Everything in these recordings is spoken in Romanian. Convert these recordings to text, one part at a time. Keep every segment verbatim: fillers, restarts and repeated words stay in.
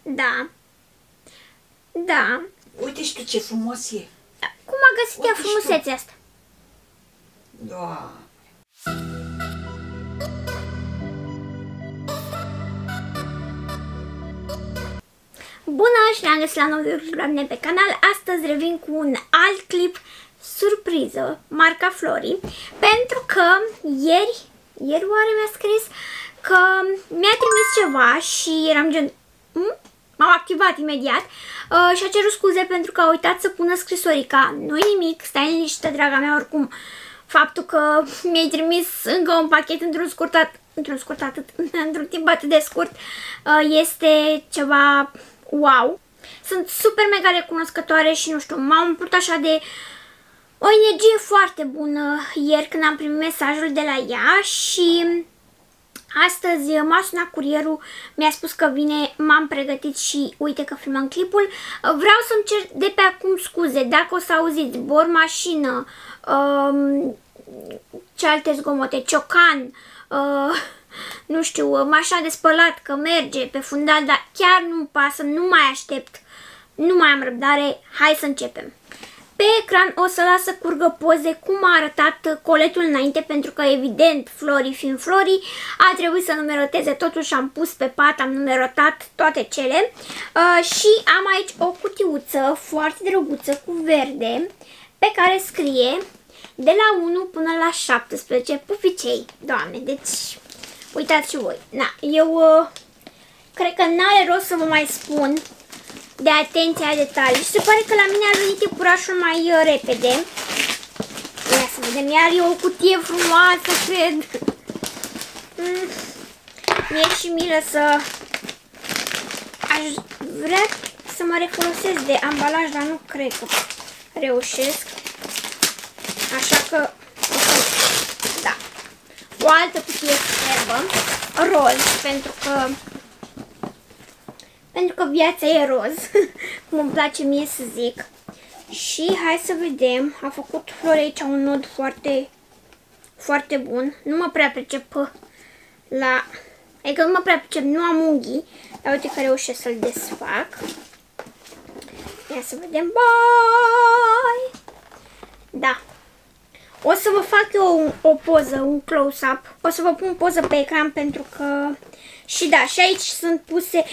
Da. Da. Uite și tu ce frumos e. Cum a găsit ea frumusețea asta? Da. Bună și ne-am găsit la nou video la mine pe canal. Astăzi revin cu un alt clip surpriză, marca Flori, pentru că ieri, ieri oare mi-a scris că mi-a trimis ceva și eram gen... M-am activat imediat uh, și a cerut scuze pentru că a uitat să pună scrisorica. Nu-i nimic, stai liniștită, draga mea, oricum faptul că mi-ai trimis încă un pachet într-un scurtat, într-un scurt atât, într-un timp atât de scurt, uh, este ceva wow. Sunt super mega recunoscătoare și nu știu, m-am umplut așa de o energie foarte bună ieri când am primit mesajul de la ea și astăzi m-a sunat curierul, mi-a spus că vine, m-am pregătit și uite că filmăm clipul. Vreau să-mi cer de pe acum scuze dacă o să auziți bor mașină, um, ce alte zgomote, ciocan, uh, nu știu, mașina de spălat, că merge pe fundal, dar chiar nu-mi pasă, nu mai aștept, nu mai am răbdare, hai să începem. Pe ecran o să las să curgă poze cum a arătat coletul înainte, pentru că evident, Flori fiind Flori, a trebuit să numeroteze totul și am pus pe pat, am numerotat toate cele. Uh, și am aici o cutiuță foarte drăguță cu verde, pe care scrie de la unu până la șaptesprezece pupicei. Doamne, deci uitați și voi. Na, eu uh, cred că n-are rost să vă mai spun de atenția la detalii. Și se pare că la mine a venit iepurașul mai uh, repede. Ia să vedem, iar e o cutie frumoasă, cred. Mm. Mi-e și milă să... Aș vrea să mă refolosesc de ambalaj, dar nu cred că reușesc. Așa că... Da. O altă cutie superbă, roz, pentru că... Pentru că viața e roz, cum îmi place mie să zic. Și hai să vedem, a făcut Flori aici un nod foarte, foarte bun. Nu mă prea pricep la... Adică nu mă prea pricep, nu am unghii, dar uite că reușesc să-l desfac. Ia să vedem, bye! Da. O să vă fac eu o, o poză, un close-up. O să vă pun poză pe ecran pentru că... Și da, și aici sunt puse...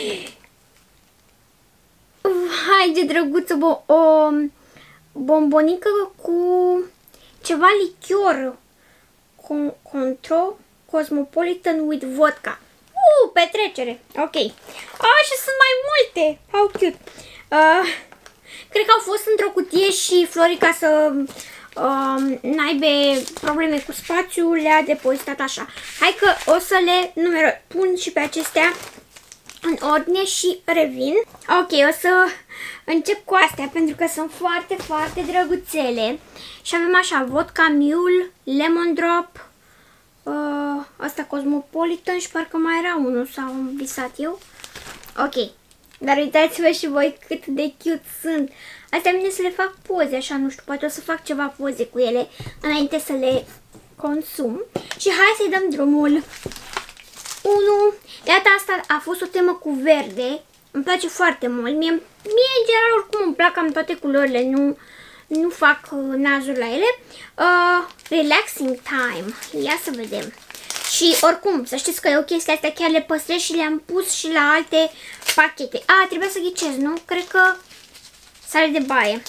Hai, ce drăguță, bo o bombonică cu ceva lichior. Con Contro Cosmopolitan with vodka. Uh, petrecere. Ok. Ah, și sunt mai multe. How cute. Uh, cred că au fost într-o cutie și Flori, ca să uh, n-aibă probleme cu spațiu, le-a depozitat așa. Hai că o să le numerăm. Pun și pe acestea în ordine și revin. Ok, o să încep cu astea pentru că sunt foarte, foarte drăguțele. Și avem așa, vodka mule, lemon drop, uh, asta Cosmopolitan și parcă mai era unul sau am visat eu. Ok, dar uitați-vă și voi cât de cute sunt. Astea vine să le fac poze, așa, nu știu, poate o să fac ceva poze cu ele înainte să le consum. Și hai să-i dăm drumul. unu. Iată, asta a fost o temă cu verde. Îmi place foarte mult. Mie, mie în general, oricum îmi plac cam toate culorile. Nu, nu fac uh, nazuri la ele. Uh, relaxing time. Ia să vedem. Și oricum, să știți că eu chestia astea chiar le păstrez și le-am pus și la alte pachete. A, trebuie să ghicez, nu? Cred că sare de baie.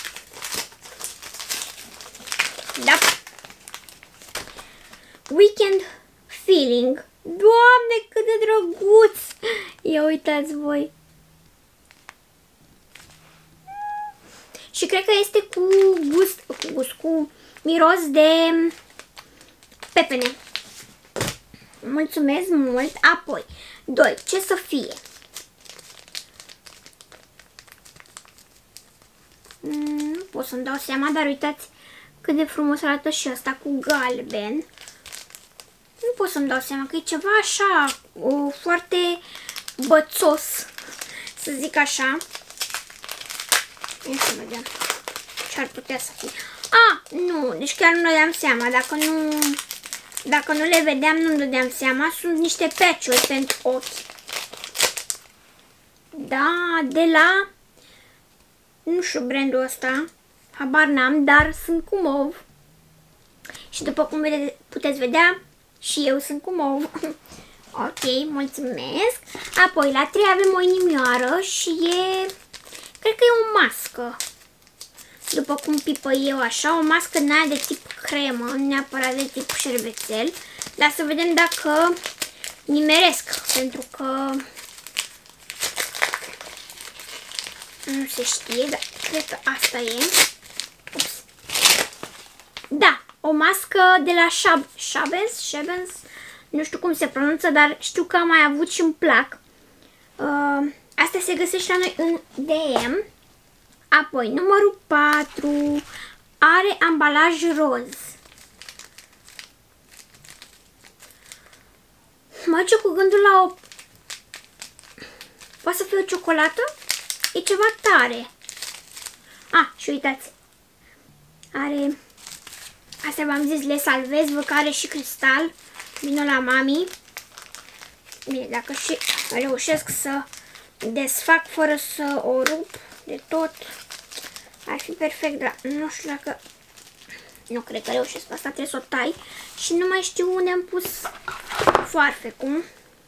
Da. Weekend feeling. Doamne, cât de drăguț! Ia uitați voi! Și cred că este cu gust, cu gust, cu miros de pepene. Mulțumesc mult! Apoi, doi. Ce să fie? Nu pot să-mi dau seama, dar uitați cât de frumos arată și asta cu galben. Nu pot să-mi dau seama că e ceva așa, o, foarte bățos, să zic așa. Ia să vedem ce ar putea să fie. A, nu, deci chiar nu dădeam seama. Dacă nu, dacă nu le vedeam, nu-mi dădeam seama. Sunt niște patch-uri pentru ochi. Da, de la, nu știu brandul ăsta, habar n-am, dar sunt cu mov. Și după cum vede, puteți vedea, și eu sunt cu mov. Ok, mulțumesc. Apoi, la trei avem o inimioară și e, cred că e o mască. După cum pipă eu așa, o mască din aia de tip cremă, nu neapărat de tip șervețel. Dar să vedem dacă nimeresc, pentru că nu se știe, dar cred că asta e. Ups. Da, o mască de la Shab Shabens, Shabens, nu știu cum se pronunță, dar știu că am mai avut și îmi plac. Uh, asta se găsește la noi în D M. Apoi, numărul patru are ambalaj roz. Mă duce cu gândul la o... Poate să fie o ciocolată? E ceva tare. Ah, și uitați. Are... Astea v-am zis, le salvez, văd că are și cristal. Vino la mami. Bine, dacă și reușesc să desfac fără să o rup de tot, ar fi perfect, dar nu știu dacă... Nu cred că reușesc, asta trebuie să o tai. Și nu mai știu unde am pus foarfecul.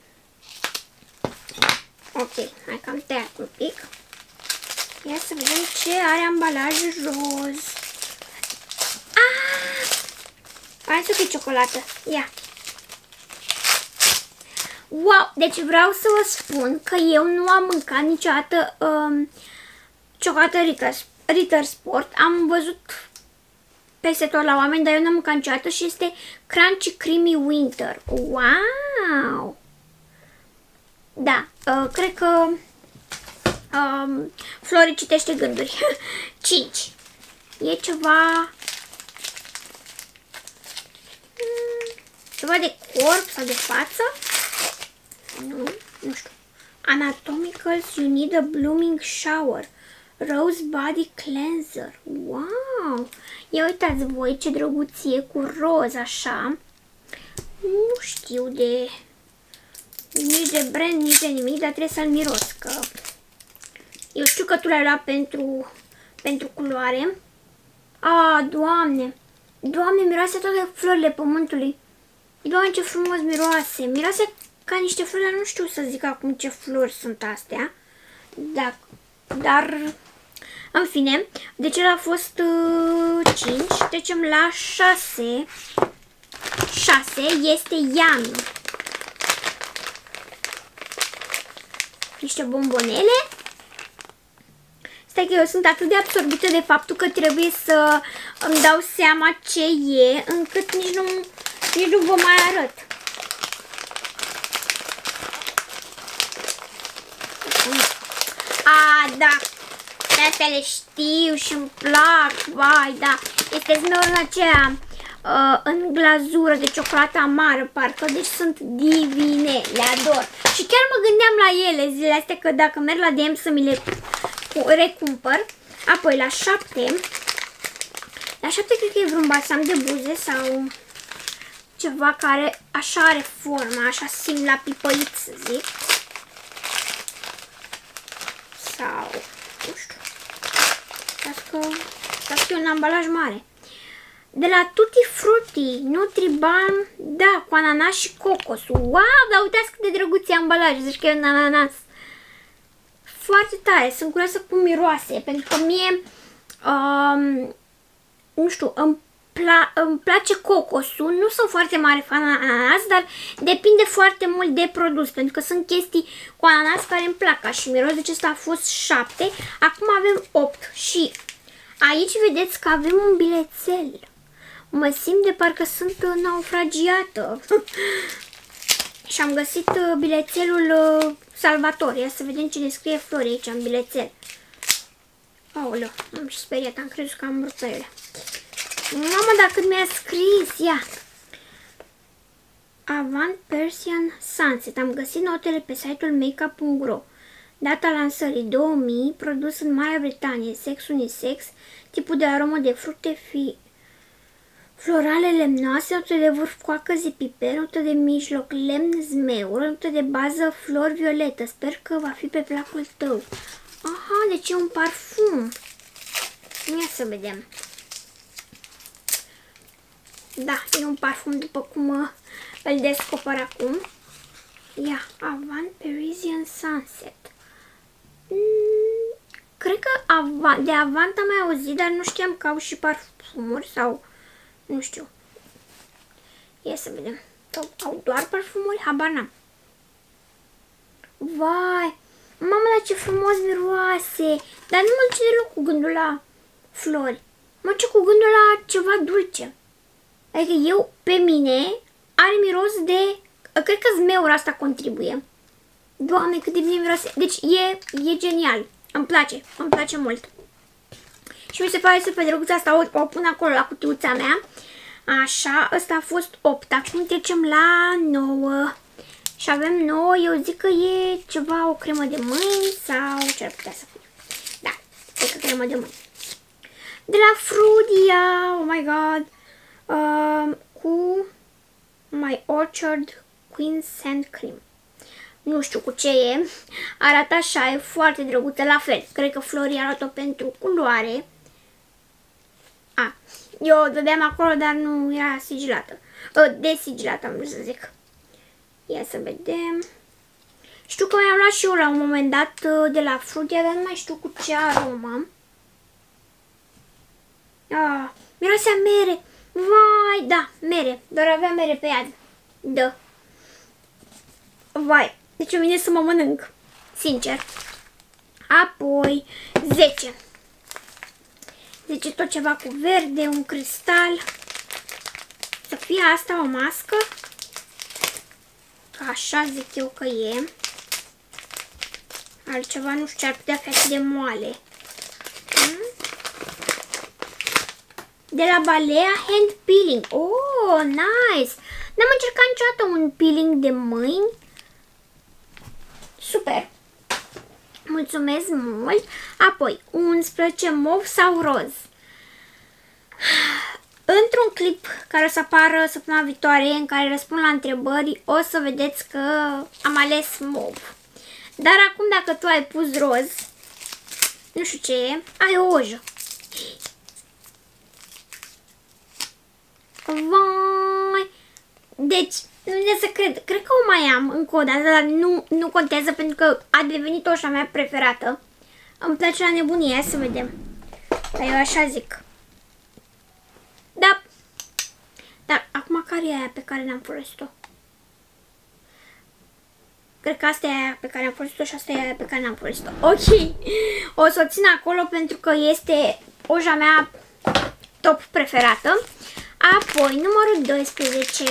Ok, hai că am tăiat un pic. Ia să vedem ce are ambalaj roz. Ah! Hai să fie ciocolată. Ia. Wow! Deci vreau să vă spun că eu nu am mâncat niciodată um, ciocolată Ritter, Ritter Sport. Am văzut peste tot la oameni, dar eu nu am mâncat niciodată și este Crunchy Creamy Winter. Wow! Da, uh, cred că um, Flori citește gânduri. cinci. E ceva... Ceva de corp sau de față? Nu, nu știu. Anatomicals, you need a blooming shower. Rose Body Cleanser. Wow! Ia uitați voi ce drăguție cu roz așa. Nu știu de... nici de brand, nici de nimic, dar trebuie să-l miros, că... Eu știu că tu l-ai luat pentru, pentru culoare. A, Doamne! Doamne, miroase toate florile pământului. Doamne, ce frumos miroase. Miroase ca niște flori, dar nu știu să zic acum ce flori sunt astea. Da, dar... În fine, deci el a fost uh, cinci. Trecem la șase. șase este Yummy. Niște bombonele. Stai că eu sunt atât de absorbită de faptul că trebuie să îmi dau seama ce e, încât nici nu, nici nu vă mai arăt. A, da, de astea le știu și îmi plac, vai, da. Este zmeurul aceea uh, în glazură de ciocolată amară, parcă, deci sunt divine, le ador. Și chiar mă gândeam la ele zilele astea, că dacă merg la D M să mi le recumpăr. Apoi la șapte. La șapte cred că e vreun balsam de buze sau ceva care așa are forma, așa simt la pipăit, să zic. Sau, nu știu. Dacă, dacă e un ambalaj mare. De la Tutti Frutti, Nutribalm, da, cu ananas și cocos. Wow, dar uitați cât de drăguț e ambalajul, zici că e un ananas. Foarte tare, sunt curioasă cum miroase, pentru că mie, um, nu știu, îmi, pla îmi place cocosul, nu sunt foarte mare fan ananas, dar depinde foarte mult de produs, pentru că sunt chestii cu ananas care îmi plac ca și miros, deci ăsta a fost șapte, acum avem opt și aici vedeți că avem un bilețel. Mă simt de parcă sunt naufragiată. Și am găsit bilețelul Salvatore. Ia să vedem ce ne scrie Flori aici în bilețel. Aoleu, am și speriat, am crezut că am rupt ele. Mamă, dar cât mi-a scris, ia! Avant Persian Sunset. Am găsit notele pe site-ul makeup punct ro. Data lansării două mii, produs în Marea Britanie, sex unisex, tipul de aromă de fructe fi... florale lemnoase, notă de vârf coacă zipiper, notă de mijloc lemn zmeură, notă de bază flori violetă. Sper că va fi pe placul tău. Aha, deci e un parfum. Ia să vedem. Da, e un parfum după cum uh, îl descoper acum. Ia, Avant Parisian Sunset. Mm, cred că Avant, de Avant am mai auzit, dar nu știam că au și parfumuri sau... Nu știu. Ia să vedem. Sau au doar parfumuri? Habar n-am. Vai! Mamă, dar ce frumos miroase! Dar nu mă duce deloc cu gândul la flori. Mă duce cu gândul la ceva dulce. Adică eu, pe mine, are miros de... Cred că zmeura asta contribuie. Doamne, cât de bine miroase. Deci e, e genial. Îmi place. Îmi place mult. Și mi se pare super drăguț. Asta o, o pun acolo la cutiuța mea. Așa, ăsta a fost opt. Acum trecem la nouă. Și avem nouă, eu zic că e ceva, o cremă de mâini sau ce ar putea să fie. Da, cred că cremă de mâini. De la Frudia, oh my god, uh, cu My Orchard Queen Sand Cream. Nu știu cu ce e, arată așa, e foarte drăguță, la fel. Cred că Flori arată pentru culoare. A, eu o dădeam acolo, dar nu era sigilată. Desigilată, am vrut să zic. Ia să vedem. Știu că mi-am luat și eu la un moment dat de la Frudia, dar nu mai știu cu ce aromă. Ah, mirosea mere. Vai, da, mere. Doar avea mere pe iad. Da. Vai, deci îmi vine să mă mănânc. Sincer. Apoi, zece. zece tot ceva cu verde, un cristal. Să fie asta o mască. Așa zic eu că e. Altceva nu știu ce ar putea fi atât de moale. De la Balea Hand Peeling. Oh, nice! N-am încercat niciodată un peeling de mâini. Super! Mulțumesc mult! Apoi, unsprezece mov sau roz. Într-un clip care o să apară săptămâna viitoare, în care răspund la întrebări, o să vedeți că am ales mov. Dar acum, dacă tu ai pus roz, nu știu ce e, ai o ojă. Vai! Deci, nu vine să cred, cred că o mai am încă o dată, dar nu, nu contează pentru că a devenit oșa mea preferată. Îmi place la nebunie, să vedem. Dar eu așa zic. Da. Dar acum care e aia pe care n-am folosit-o? Cred că asta e aia pe care am folosit-o și asta e aia pe care n-am folosit-o. Ok. O să o țin acolo pentru că este oja mea top preferată. Apoi, numărul doisprezece.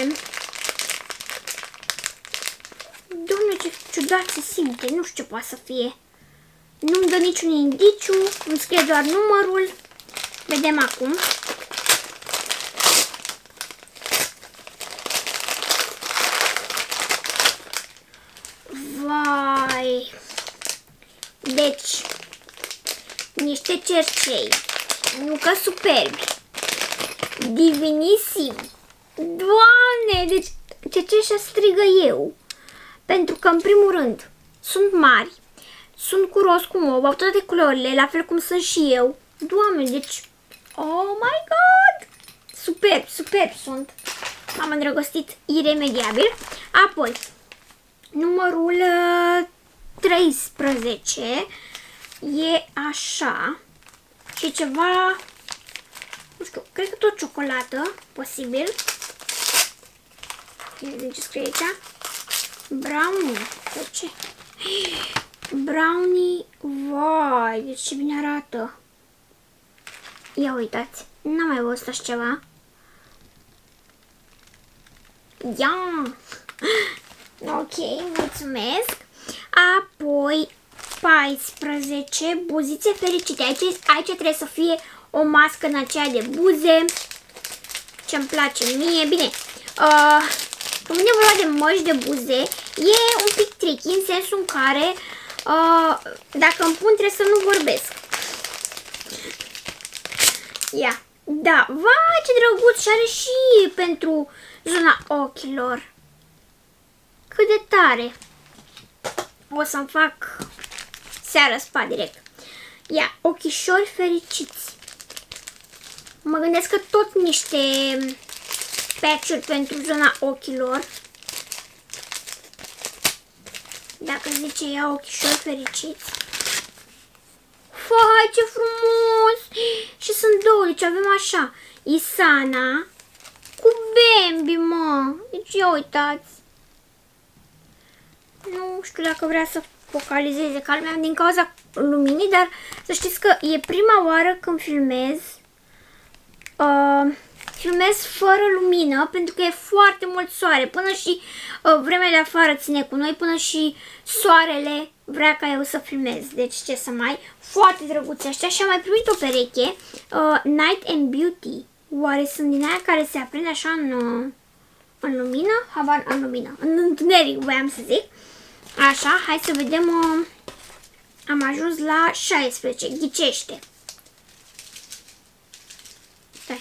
Doamne, ce ciudat se simte. Nu știu ce poate să fie. Nu-mi dă niciun indiciu. Îmi scrie doar numărul. Vedem acum. Vai. Deci, niște cercei. Nu că superbi. Divinissim. Doamne, deci cercei și strigă eu. Pentru că, în primul rând, sunt mari. Sunt cu roz, cu mov, au toate culorile, la fel cum sunt și eu. Doamne, deci, oh my god! Superb, superb sunt. M-am îndrăgostit iremediabil. Apoi, numărul treisprezece e așa. Și ceva, nu știu, cred că tot ciocolată, posibil. Vedem ce scrie aici. Brownie. De ce? Brownie. Vai, deci ce bine arată. Ia uitați. N-am mai văzut așa ceva. Ia. Ok, mulțumesc. Apoi paisprezece. Buzițe fericite. Aici, aici trebuie să fie o mască în aceea de buze. Ce-mi place mie. Bine. Uh, când vine vorba de măști de buze, e un pic tricky în sensul în care uh, dacă îmi pun trebuie să nu vorbesc. Ia. Da, vai ce drăguț și are și pentru zona ochilor. Cât de tare. O să-mi fac seara spa direct. Ia, ochișori fericiți. Mă gândesc că tot niște patch-uri pentru zona ochilor. Dacă zice ea ochișori fericiți. Fai, ce frumos! Și sunt două, deci avem așa, Isana cu Bambi, mă. Deci ia uitați. Nu știu dacă vrea să focalizeze calmea din cauza luminii, dar să știți că e prima oară când filmez. Uh, filmez fără lumină, pentru că e foarte mult soare. Până și uh, vremea de afară ține cu noi, până și soarele vrea ca eu să filmez. Deci ce să mai... Foarte drăguți ăștia. Și am mai primit o pereche, uh, Night and Beauty. Oare sunt din aia care se aprinde așa în, uh, în lumină? Habar în lumină. În întuneric, voiam să zic. Așa, hai să vedem. Uh, am ajuns la șaisprezece. Ghicește. Stai.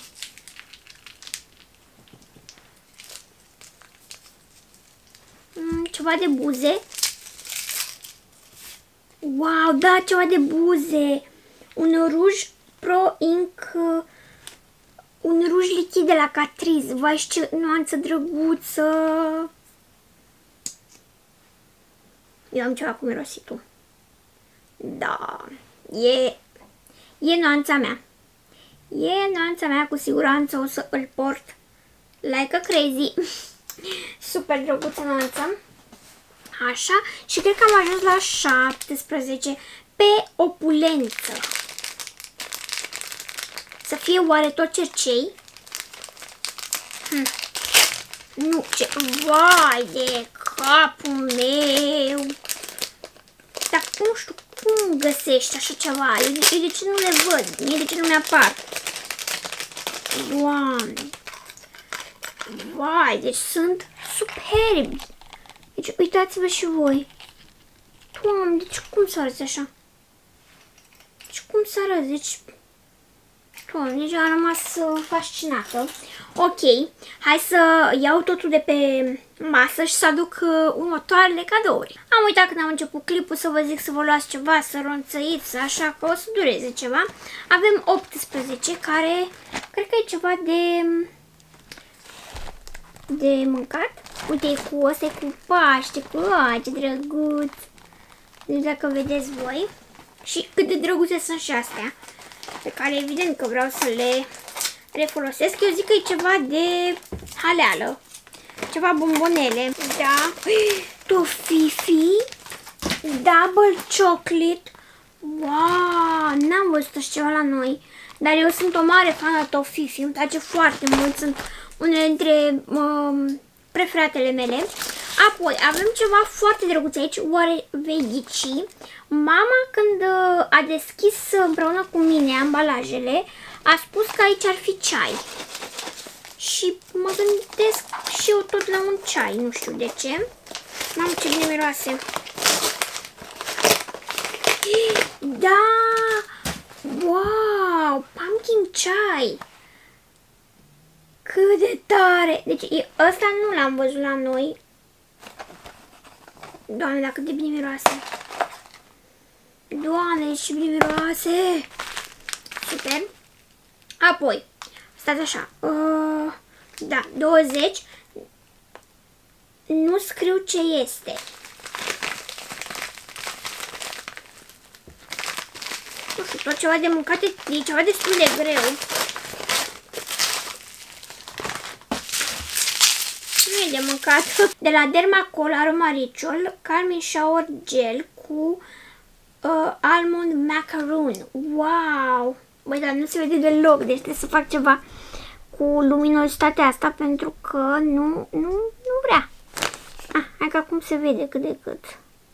Mm, ceva de buze. Wow, da, ceva de buze. Un ruj Pro Ink, un ruj lichid de la Catrice. Vai, ce nuanță drăguță. Eu am ceva cu mirositul. Da, e, e nuanța mea. E nuanța mea, cu siguranță o să îl port like a crazy. Super drăguță nuanță. Așa, și cred că am ajuns la șaptesprezece pe opulență. Să fie oare tot cercei? Hm. Nu, ce... Vai de capul meu! Dar nu știu cum găsești așa ceva. Eu de, eu de ce nu le văd? Mie de ce nu mi-apar? Doamne! Vai, deci sunt superbi! Deci uitați-vă și voi. Doamne, deci cum să arăți așa? Deci cum să arăți? Deci... Doamne, deci am rămas fascinată. Ok, hai să iau totul de pe masă și să aduc următoarele cadouri. Am uitat când am început clipul să vă zic să vă luați ceva, să ronțăiți, așa că o să dureze ceva. Avem optsprezece, care cred că e ceva de... de mâncat. Uite, e cu ăsta, e cu Paște, cu a, ce drăguț. Nu știu dacă vedeți voi. Și cât de drăguțe sunt și astea, pe care evident că vreau să le refolosesc. Eu zic că e ceva de haleală, ceva bombonele. Da, Tofifi Double Chocolate. Wow, n-am văzut așa ceva la noi, dar eu sunt o mare fan a Tofifi, îmi place foarte mult, sunt unele dintre um, preferatele mele. Apoi avem ceva foarte drăguț aici, oare vei ghici? Mama, când a deschis împreună cu mine ambalajele, a spus că aici ar fi ceai. Și mă gândesc și eu tot la un ceai, nu știu de ce. Mamă, ce bine miroase. Da! Wow! Pumpkin chai! Cât de tare! Deci ăsta nu l-am văzut la noi. Doamne, dar cât de bine miroase! Doamne, ce bine miroase! Super! Apoi, stați așa, uh, da, douăzeci, nu scriu ce este. Nu știu, tot ceva de mâncat, e ceva destul de greu. Nu e de mâncat. De la Dermacol Aroma Ritual, Calming Shower Gel cu uh, Almond Macaroon. Wow! Băi, dar nu se vede deloc, deci trebuie să fac ceva cu luminositatea asta, pentru că nu, nu, nu vrea. Ah, hai că acum se vede cât de cât.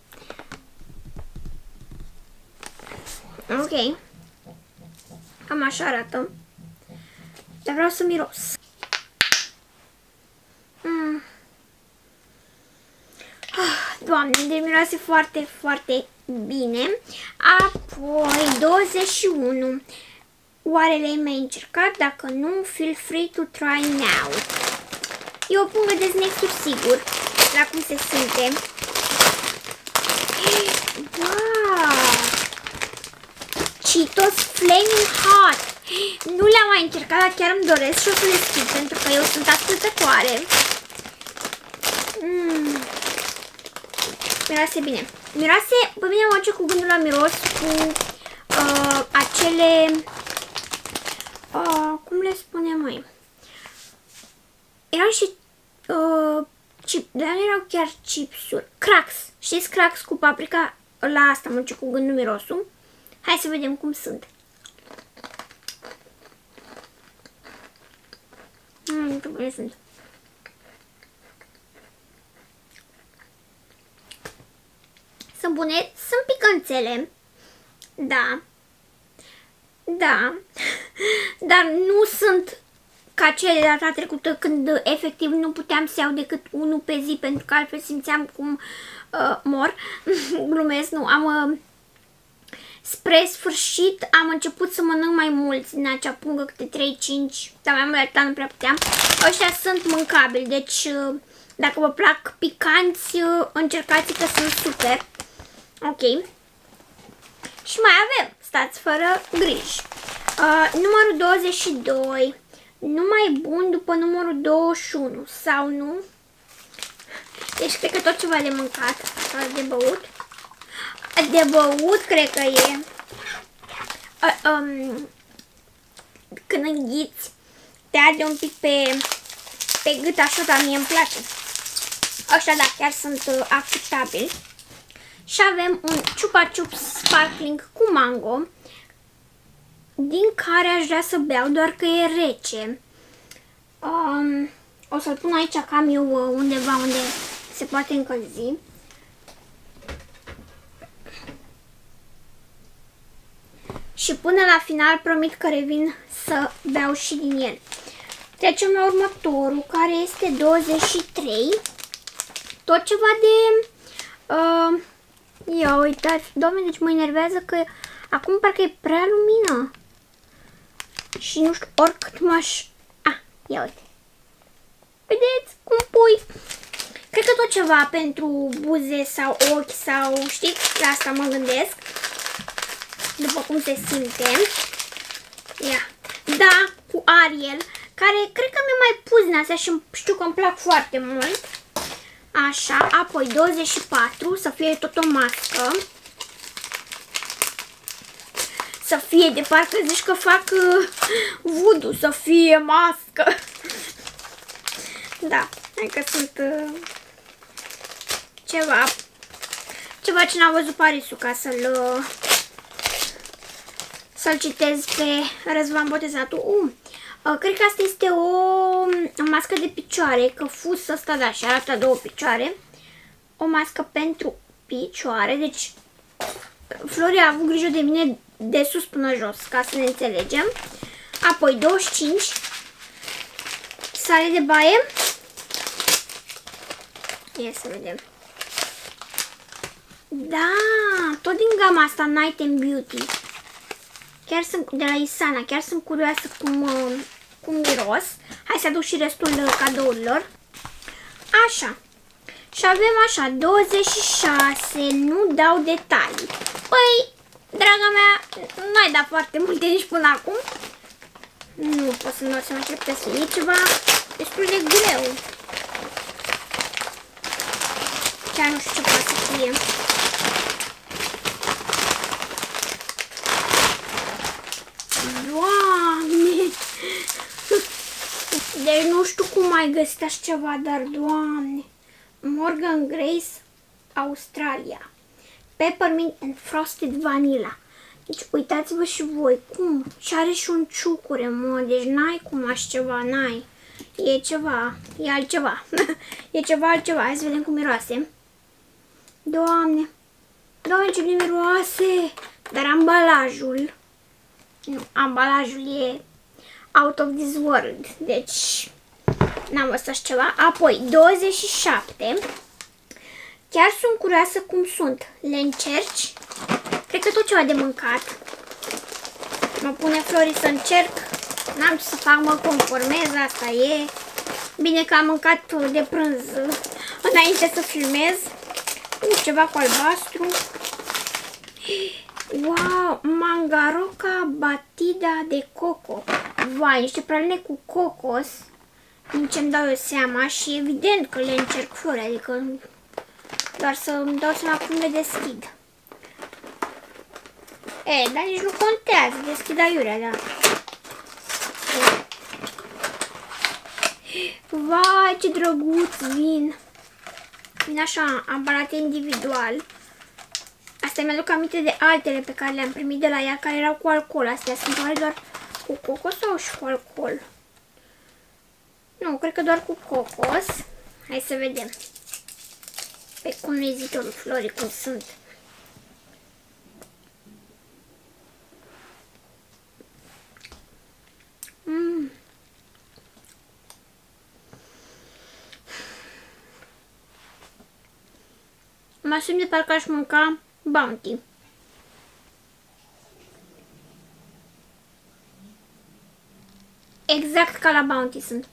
Ok. Cam așa arată. Dar vreau să miros. Mm. Ah, Doamne, deci miroase foarte, foarte bine. Apoi douăzeci și unu. Oare le-ai mai încercat? Dacă nu, feel free to try now. E o pungă de snack-uri sigur, la cum se simte. Wow! Cheetos Flaming Hot! Nu le-am mai încercat, dar chiar îmi doresc și o să le schimb, pentru că eu sunt ascultătoare. Mm. Miroase bine. Miroase, pe mine mă duce cu gândul la miros cu uh, acele... Uh, cum le spunem mai? Erau și... Uh, chip, dar nu erau chiar chipsuri. Cracks. Știți Cracks cu paprika? La asta mă duce cu gândul mirosul. Hai să vedem cum sunt. Mm, ce bune sunt. Sunt bune, sunt picanțele. Da. Da. Dar nu sunt ca cele de data trecută, când efectiv nu puteam să iau decât unul pe zi, pentru că altfel simțeam cum uh, mor. Glumesc, nu. Am... Uh, spre sfârșit am început să mănânc mai mulți din acea pungă, câte trei cinci, dar mai mult nu prea puteam. Ăștia sunt mâncabili, deci uh, dacă vă plac picanți, uh, încercați că sunt super. Ok. Și mai avem, stați fără griji. Uh, numărul douăzeci și doi. Numai bun după numărul douăzeci și unu, sau nu? Deci cred că tot ceva de mâncat, sau de băut. De băut cred că e. Uh, um, când înghiți, te arde un pic pe, pe gât așa, dar mie îmi place. Ăștia da, chiar sunt uh, acceptabili. Și avem un Chupa Chups Sparkling cu mango, din care aș vrea să beau, doar că e rece. Um, o să-l pun aici, că am eu undeva unde se poate încălzi. Și până la final promit că revin să beau și din el. Trecem la următorul, care este douăzeci și trei. Tot ceva de... Uh, ia uitați, doamne, deci mă enervează că acum parcă e prea lumină. Și nu știu, oricât m-aș... Ah, ia uite. Vedeți cum pui? Cred că tot ceva pentru buze sau ochi sau, știți, la asta mă gândesc. După cum se simte. Ia. Da, cu Ariel, care cred că mi-a mai pus din astea și știu că îmi plac foarte mult. Așa, apoi douăzeci și patru, să fie tot o mască. Să fie, de parcă zici că fac uh, voodoo, să fie mască. Da, hai că sunt uh, ceva, ceva ce n-am văzut Parisul, ca să-l uh, să-l citez pe Răzvan Botezatul. Uh, uh, cred că asta este o, o mască de picioare, că fus ăsta, da, și arată două picioare. O mască pentru picioare, deci Flori a avut grijă de mine de sus până jos, ca să ne înțelegem. Apoi douăzeci și cinci, sale de baie. Ia să vedem. Da, tot din gama asta Night and Beauty. Chiar sunt de la Isana, chiar sunt curioasă cum, cum miros. Hai să aduc și restul cadourilor. Așa. Și avem așa, douăzeci și șase, nu dau detalii. Păi, draga mea, n-ai dat foarte multe nici până acum. Nu pot să-mi dau seama ce putea să fie, ceva destul de greu. Chiar nu știu ce poate să fie. Doamne! Deci nu știu cum mai găsit așa ceva, dar Doamne! Morgan Grace, Australia. Peppermint and Frosted Vanilla. Deci uitați-vă și voi cum. Și are și un ciucure, mă. Deci n-ai cum așa ceva, n-ai. E ceva, e altceva. E ceva altceva. Hai să vedem cum miroase. Doamne. Doamne, ce bine miroase. Dar ambalajul. Nu, ambalajul e out of this world. Deci n-am văzut așa ceva. Apoi douăzeci și șapte. Chiar sunt curioasă cum sunt. Le încerci. Cred că tot ceva de mâncat. Mă pune Flori să încerc. N-am ce să fac, mă conformez, asta e. Bine că am mâncat de prânz înainte să filmez. Uh, ceva cu albastru. Wow, mangaroca batida de coco. Vai, niște praline cu cocos. Nici îmi dau eu seama și evident că le încerc Flori, adică doar să îmi dau seama cum le deschid. E, dar nici nu contează, deschid aiurea, da. Vai, ce drăguț vin. Vin așa, ambalate individual. Asta mi-aduc aminte de altele pe care le-am primit de la ea, care erau cu alcool. Astea sunt oare doar cu cocos sau și cu alcool? Nu, cred că doar cu cocos. Hai să vedem. Pe cum ne zic eu lui Flori cum sunt. Mm. Mă simt de parcă aș mânca Bounty. Exact ca la Bounty sunt.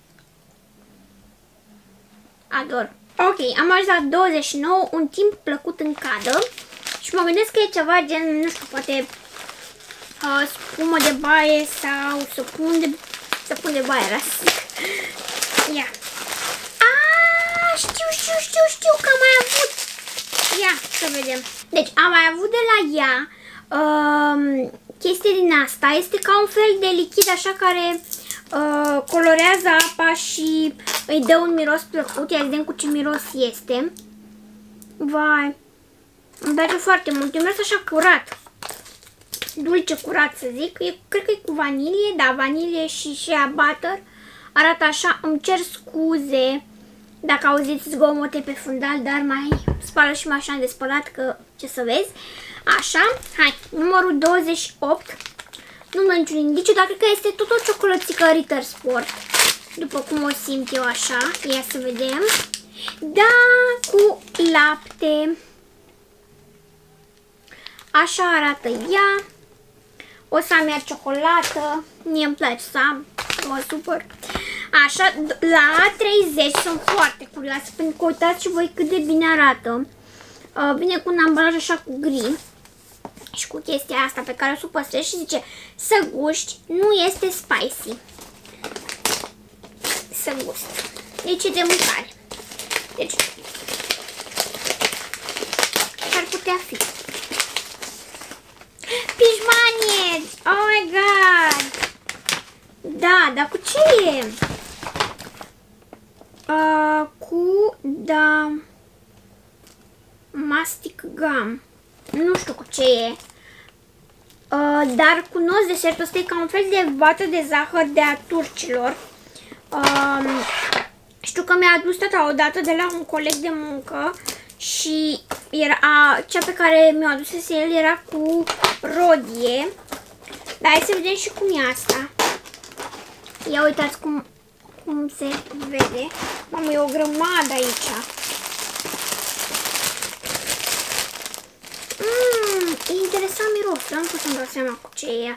Ador. Ok, am ajuns la douăzeci și nouă, un timp plăcut în cadă. Și mă gândesc că e ceva gen, nu știu, poate uh, spumă de baie sau săpun de, săpun de baie, rasic. Ia. Aaaa, știu, știu, știu, știu că am mai avut. Ia, să vedem. Deci, am mai avut de la ea uh, chestii din asta. Este ca un fel de lichid așa care uh, colorează apa și îi dă un miros plăcut. Ia vedem cu ce miros este. Vai, îmi place foarte mult. E un miros așa curat. Dulce curat, să zic. E, cred că e cu vanilie. Da, vanilie și shea butter. Arată așa. Îmi cer scuze dacă auziți zgomote pe fundal, dar mai spală și mașina de spălat, că ce să vezi. Așa, hai, numărul douăzeci și opt. Nu mă niciun indiciu, dar cred că este tot o ciocolățică Ritter Sport. După cum o simt eu așa. Ia să vedem. Da, cu lapte. Așa arată ea. O să am iar ciocolată. Mie îmi place să am, mă supăr. Așa, la treizeci sunt foarte curioasă, pentru că uitați și voi cât de bine arată. Uh, vine cu un ambalaj așa cu gri și cu chestia asta pe care o să o păstrez și zice să guști, nu este spicy. Să gust. Deci e de mâncare. Deci, ar putea fi. Pijmanie! Oh my god! Da, dar cu ce e? Uh, cu, da, mastic gum. Nu știu cu ce e. Uh, dar cunosc desertul ăsta, e ca un fel de vată de zahăr de a turcilor. Uh, știu că mi-a adus tata odată de la un coleg de muncă și era, a, cea pe care mi-o adusese el era cu rodie. Dar hai să vedem și cum e asta. Ia uitați cum, cum se vede. Mamă, e o grămadă aici. Mmm, e interesant miros, dar nu pot să-mi dau seama cu ce e.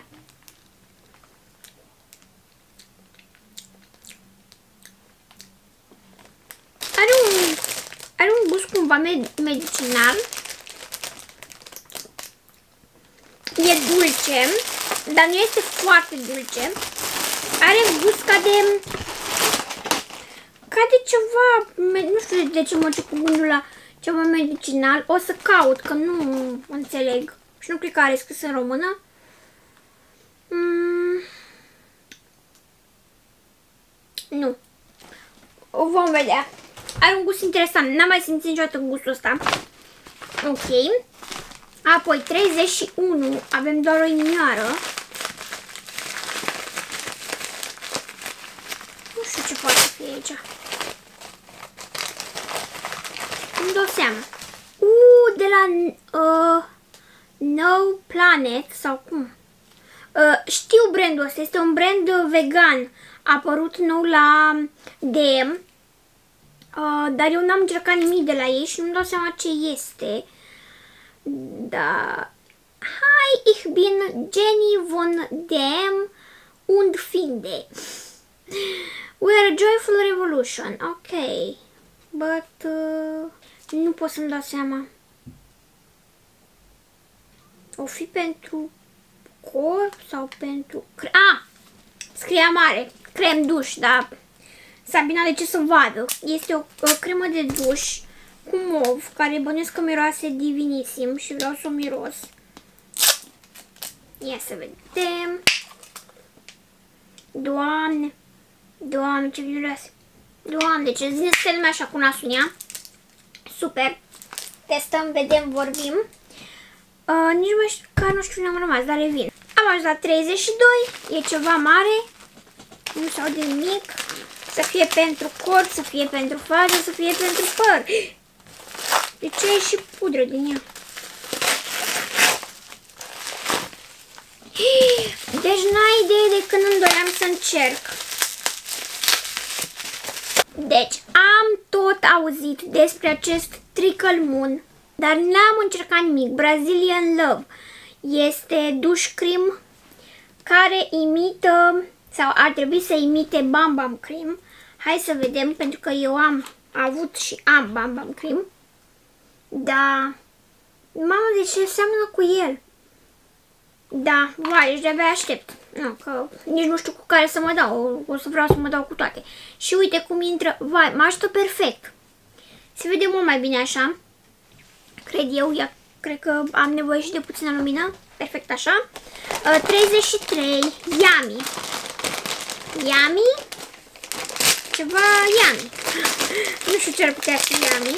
Are un, are un gust cumva med medicinal. E dulce, dar nu este foarte dulce. Are gust ca de, ca de ceva, nu știu de ce mă duc cu gândul la ceva medicinal. O să caut, că nu înțeleg. Și nu cred că are scris în română. Mm. Nu. O vom vedea. Are un gust interesant. N-am mai simțit niciodată gustul ăsta. Ok. Apoi treizeci și unu. Avem doar o inimioară. Nu știu ce poate fi aici. Nu dau seama. Uuu, de la uh, No Planet sau cum? Uh, știu brandul ăsta. Este un brand vegan. A apărut nou la D M. Uh, dar eu n-am încercat nimic de la ei și nu-mi dau seama ce este. Da. Hi, ich bin Jenny von dem und Finde. We're a joyful revolution. Ok. But... Uh, nu pot să-mi dau seama. O fi pentru corp sau pentru... Ah! Scria mare. Crem duș, dar... Sabina, de ce să vadă? Este o, o cremă de duș cu mov, care bănuiesc că miroase divinisim și vreau să o miros. Ia să vedem. Doamne! Doamne, ce miroase! Doamne, ce zine să lumea așa cu nasul în ea. Super! Testăm, vedem, vorbim. Uh, nici nu mai știu, care nu știu unde am rămas, dar revin. Am ajuns la treizeci și doi, e ceva mare. Nu se aude nimic. Să fie pentru corp, să fie pentru față, să fie pentru păr. De ce e și pudră din ea? Deci n-ai idee de când îmi doream să încerc. Deci am tot auzit despre acest Trickle Moon, dar n-am încercat nimic. Brazilian Love este duș cream care imită, sau ar trebui să imite Bam Bam Cream. Hai să vedem, pentru că eu am avut și am Bam Bam Cream. Da, mamă, de ce seamănă cu el? Da, vai, deci de-abia aștept. Nu, că nici nu știu cu care să mă dau, o să vreau să mă dau cu toate. Și uite cum intră, vai, mă ajută perfect. Se vede mult mai bine așa, cred eu, ia, cred că am nevoie și de puțină lumină, perfect așa. Uh, treizeci și trei, Yummy. Yummy? Ceva Yummy. Nu știu ce ar putea fi Yummy.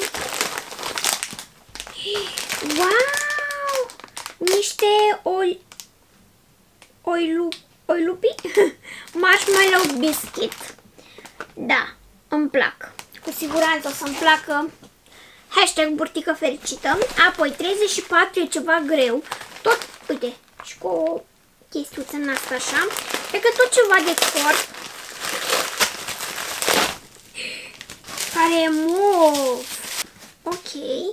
Wow! Niște oi... Oilu... Oilupi? Marshmallow biscuit. Da, îmi plac. Cu siguranță o să-mi placă. Hashtag burtică fericită. Apoi treizeci și patru e ceva greu. Tot, uite, și cu o chestiuță în asta așa. Cred că tot ceva de corp. Care e mov. Ok.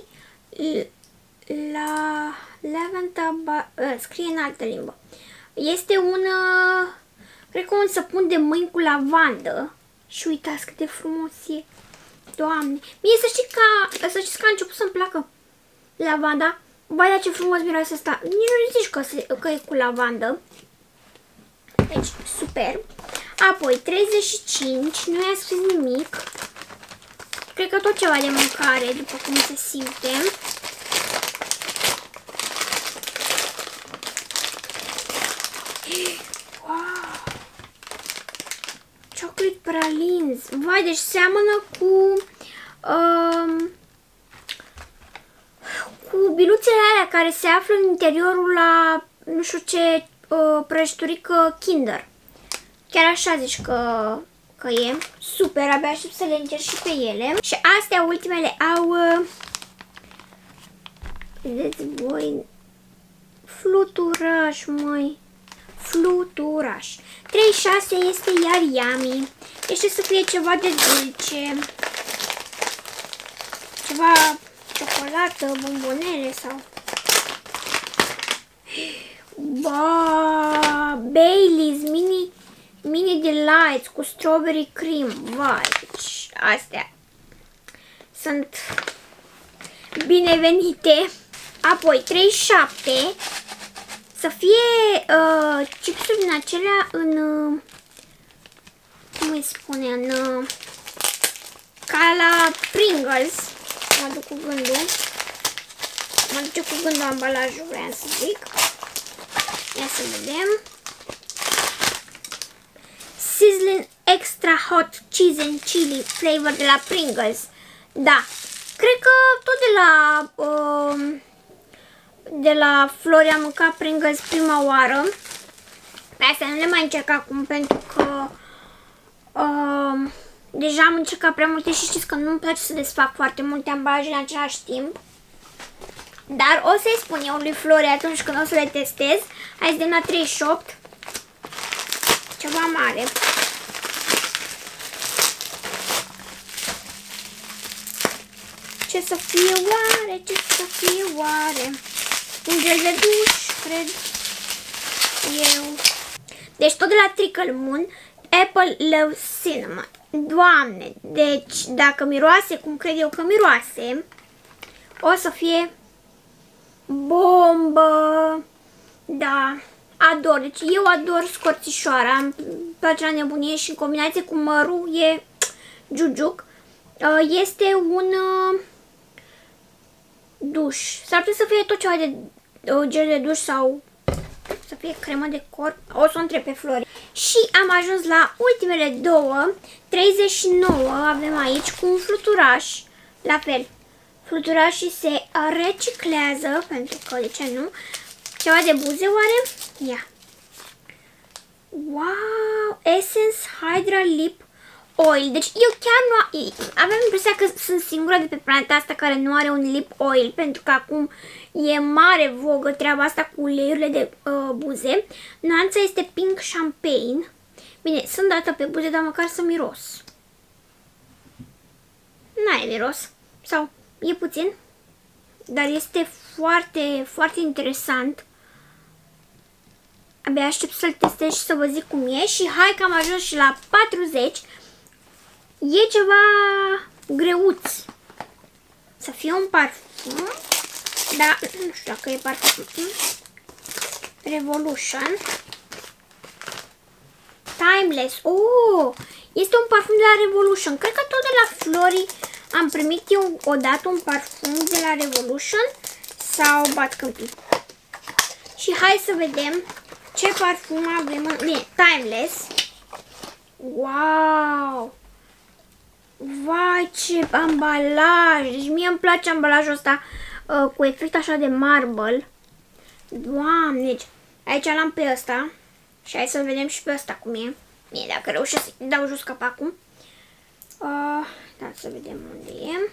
La lavanta, scrie în altă limbă. Este un, cred că un săpun de mâini cu lavandă. Și uitați cât de frumos e. Doamne. Mie să știți că, să știți că a început să-mi placă lavanda. Vai, dar ce frumos miroase asta. Nici nu zici că, se, că e cu lavandă. Deci, super. Apoi, treizeci și cinci. Nu i-a scris nimic. Cred că tot ceva de mâncare, după cum se simte. Wow! Chocolate pralines. Vai, deci seamănă cu... Um, cu biluțele alea care se află în interiorul la nu știu ce uh, prăjiturică Kinder. Chiar așa zici că, că e. Super, abia aștept să le încerc și pe ele. Și astea ultimele au... Uh, vedeți voi... Fluturaș, măi. Fluturaș. treizeci și șase este iar Yummy. Deci să fie ceva de dulce. Ceva ciocolată, bombonele sau... Ba, Baileys Mini, Mini Delights cu strawberry cream. Vai, deci astea sunt binevenite. Apoi treizeci și șapte. Să fie uh, chipsuri din acelea în... Uh, cum îi spune? În... Uh, ca la Pringles. Mă duc cu gândul. Mă duce cu gândul ambalajul, vreau să zic. Ia să vedem. Sizzling Extra Hot Cheese and Chili Flavor de la Pringles. Da. Cred că tot de la... Uh, de la Flori am mâncat Pringles prima oară. Pe astea nu le mai încerc acum pentru că... Uh, deja am încercat prea multe și știți că nu-mi place să desfac foarte multe ambalaje în același timp. Dar o să-i spun eu lui Flori atunci când o să le testez. Hai să dăm la treizeci și opt. Ceva mare. Ce să fie oare? Ce să fie oare? Un gel de duș, cred. eu. Deci tot de la Trickle Moon, Apple Love Cinnamon. Doamne, deci dacă miroase cum cred eu că miroase, o să fie bombă. Da, ador. Deci eu ador scorțișoara. Îmi place la nebunie și în combinație cu mărul e jujuc. Este un duș. S-ar putea să fie tot ceva de gel de duș sau să fie cremă de corp. O să o întreb pe Flori. Și am ajuns la ultimele două. treizeci și nouă avem aici cu un fluturaș. La fel. Fluturașii se reciclează, pentru că, de ce nu? Ceva de buze, oare? Ia. Wow! Essence Hydra Lip Oil. Deci eu chiar nu aveam impresia că sunt singura de pe planeta asta care nu are un lip oil, pentru că acum e mare vogă treaba asta cu uleiurile de uh, buze. Nuanța este Pink Champagne. Bine, sunt dată pe buze, dar măcar să miros. N-are miros. Sau e puțin. Dar este foarte, foarte interesant. Abia aștept să-l testez și să vă zic cum e. Și hai că am ajuns și la patruzeci. E ceva greuț. Să fie un parfum. Dar nu știu dacă e parfum. Revolution. Timeless. Oh! Este un parfum de la Revolution. Cred că tot de la Flori am primit eu odată un parfum de la Revolution. Sau bat câmpii. Și hai să vedem ce parfum avem în... Bine, Timeless. Wow! Vai, ce ambalaj! Deci mie îmi place ambalajul ăsta uh, cu efect așa de marble. Doamne! Deci aici l-am pe ăsta. Și hai să-l vedem și pe ăsta cum e. Bine, dacă reușesc să dau jos capacul. Uh, da, să vedem unde e.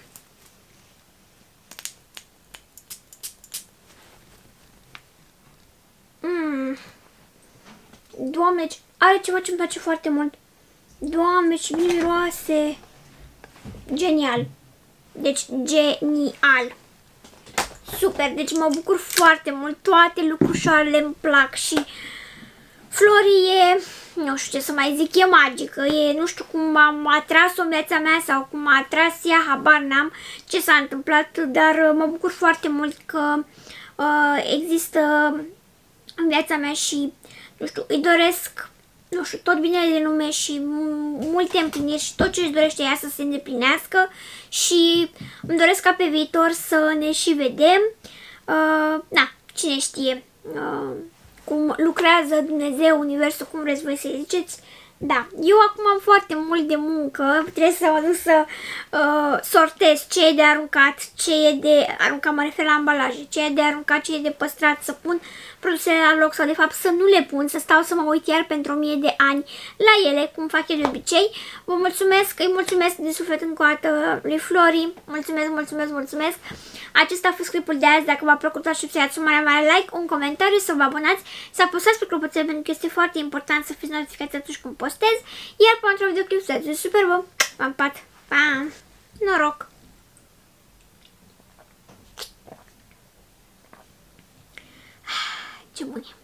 Mm. Doamne, are ceva ce-mi place foarte mult. Doamne, ce bine miroase. Genial. Deci, genial. Super, deci mă bucur foarte mult. Toate lucrușoarele îmi plac și Flori e, nu știu ce să mai zic, e magică. E, nu știu cum am atras-o în viața mea sau cum a atras ea, habar n-am ce s-a întâmplat, dar mă bucur foarte mult că uh, există în viața mea și, nu știu, îi doresc, nu știu, tot binele de lume și multe împliniri și tot ce își dorește ea să se îndeplinească și îmi doresc ca pe viitor să ne și vedem. Uh, na, cine știe uh, cum lucrează Dumnezeu, Universul, cum vreți voi să-i ziceți. Da, eu acum am foarte mult de muncă, trebuie să mă duc să uh, sortez ce e de aruncat, ce e de aruncat, mă refer la ambalaje, ce e de aruncat, ce e de păstrat, să pun produsele la loc sau de fapt să nu le pun, să stau să mă uit iar pentru o mie de ani la ele, cum fac eu de obicei. Vă mulțumesc, îi mulțumesc de suflet încă o dată lui Flori, mulțumesc, mulțumesc, mulțumesc. Acesta a fost clipul de azi, dacă v-a plăcut aștept să dați un mare, mare like, un comentariu, să vă abonați, să apăsați pe clopoțel pentru că este foarte important să fiți notificați atunci când postez, iar până într-un videoclip să dați super bun, v-am pat, pa, noroc! Ce bun e!